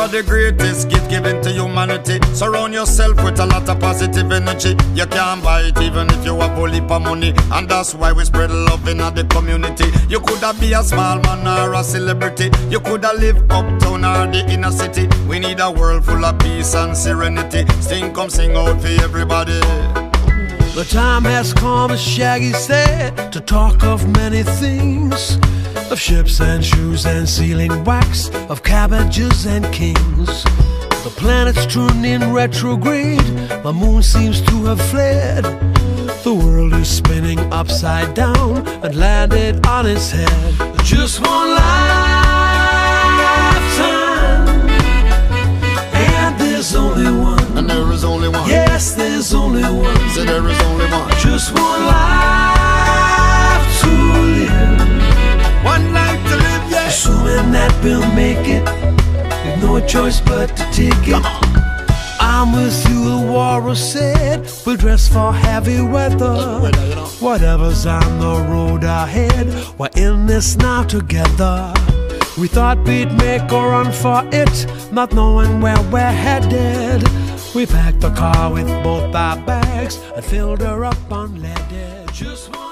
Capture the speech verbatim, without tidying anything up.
are the greatest gift given to humanity. Surround yourself with a lot of positive energy. You can't buy it even if you have a heap of money, and that's why we spread love in the community. You coulda be a small man or a celebrity. You coulda live uptown or the inner city. We need a world full of peace and serenity. Sing, come sing out for everybody. The time has come, as Shaggy said, to talk of many things. Of ships and shoes and sealing wax, of cabbages and kings. The planets turned in retrograde, the moon seems to have fled. The world is spinning upside down and landed on its head. Just one lifetime, and there's only one. And there is only one. Yes, there's only one. Say there is only one. Just one life to live. One life to live, yeah. Assuming that we'll make it, with no choice but to take it. I'm with you, the warrior said. We'll dress for heavy weather. Whatever's on the road ahead, we're in this now together. We thought we'd make a run for it, not knowing where we're headed. We packed the car with both our bags and filled her up unleaded. Just one